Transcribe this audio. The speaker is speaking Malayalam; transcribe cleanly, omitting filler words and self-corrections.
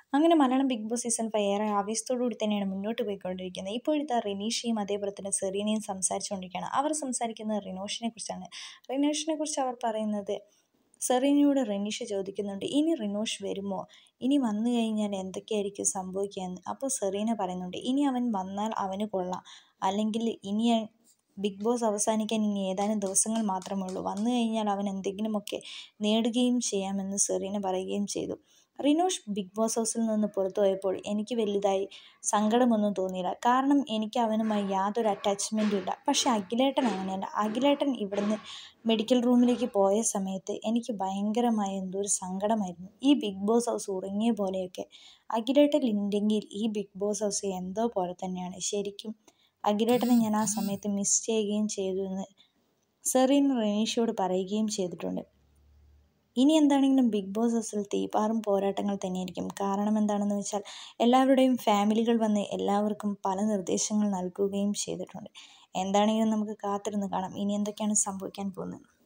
അങ്ങനെ മലയാളം ബിഗ് ബോസ് സീസൺ 5 ഏറെ ആവേശത്തോടുകൂടി തന്നെയാണ് മുന്നോട്ട് പോയിക്കൊണ്ടിരിക്കുന്നത്. ഇപ്പോഴത്തെ റിനീഷയും അതേപോലെ തന്നെ സെറീനയും സംസാരിച്ചുകൊണ്ടിരിക്കുകയാണ്. അവർ സംസാരിക്കുന്നത് റിനോഷിനെ കുറിച്ചാണ്. റിനോഷിനെ കുറിച്ച് അവർ പറയുന്നത്, സെറീനയോട് റിനീഷ ചോദിക്കുന്നുണ്ട്, ഇനി റിനോഷ് വരുമോ, ഇനി വന്നു കഴിഞ്ഞാൽ എന്തൊക്കെയായിരിക്കും സംഭവിക്കുക എന്ന്. അപ്പോൾ സെറീന പറയുന്നുണ്ട്, ഇനി അവൻ വന്നാൽ അവന് കൊള്ളാം, അല്ലെങ്കിൽ ഇനി ബിഗ് ബോസ് അവസാനിക്കാൻ ഇനി ഏതാനും ദിവസങ്ങൾ മാത്രമേ ഉള്ളൂ, വന്നു കഴിഞ്ഞാൽ അവൻ എന്തെങ്കിലുമൊക്കെ നേടുകയും ചെയ്യാമെന്ന് സെറീന പറയുകയും ചെയ്തു. റിനോഷ് ബിഗ് ബോസ് ഹൗസിൽ നിന്ന് പുറത്തു പോയപ്പോൾ എനിക്ക് വലുതായി സങ്കടമൊന്നും തോന്നിയില്ല. കാരണം എനിക്ക് അവനുമായി യാതൊരു അറ്റാച്ച്മെൻറ്റും ഇല്ല. പക്ഷേ അഖിലേട്ടൻ അങ്ങനെയല്ല. അഖിലേട്ടൻ ഇവിടുന്ന് മെഡിക്കൽ റൂമിലേക്ക് പോയ സമയത്ത് എനിക്ക് ഭയങ്കരമായ എന്തോ ഒരു സങ്കടമായിരുന്നു. ഈ ബിഗ് ബോസ് ഹൗസ് ഉറങ്ങിയ പോലെയൊക്കെ. അഖിലേട്ടൻ ഇല്ലെങ്കിൽ ഈ ബിഗ് ബോസ് ഹൗസ് എന്തോ പോലെ തന്നെയാണ്. ശരിക്കും അഖിലേട്ടനെ ഞാൻ ആ സമയത്ത് മിസ് ചെയ്യുകയും ചെയ്തു എന്ന് സെറീന റിനീഷയോട് പറയുകയും ചെയ്തിട്ടുണ്ട്. ഇനി എന്താണെങ്കിലും ബിഗ് ബോസ് ഹൗസിൽ തീപാറും പോരാട്ടങ്ങൾ തന്നെയായിരിക്കും. കാരണം എന്താണെന്ന് വെച്ചാൽ എല്ലാവരുടെയും ഫാമിലികൾ വന്ന് എല്ലാവർക്കും പല നിർദ്ദേശങ്ങൾ നൽകുകയും ചെയ്തിട്ടുണ്ട്. എന്താണെങ്കിലും നമുക്ക് കാത്തിരുന്ന് കാണാം ഇനി എന്തൊക്കെയാണ് സംഭവിക്കാൻ പോകുന്നത്.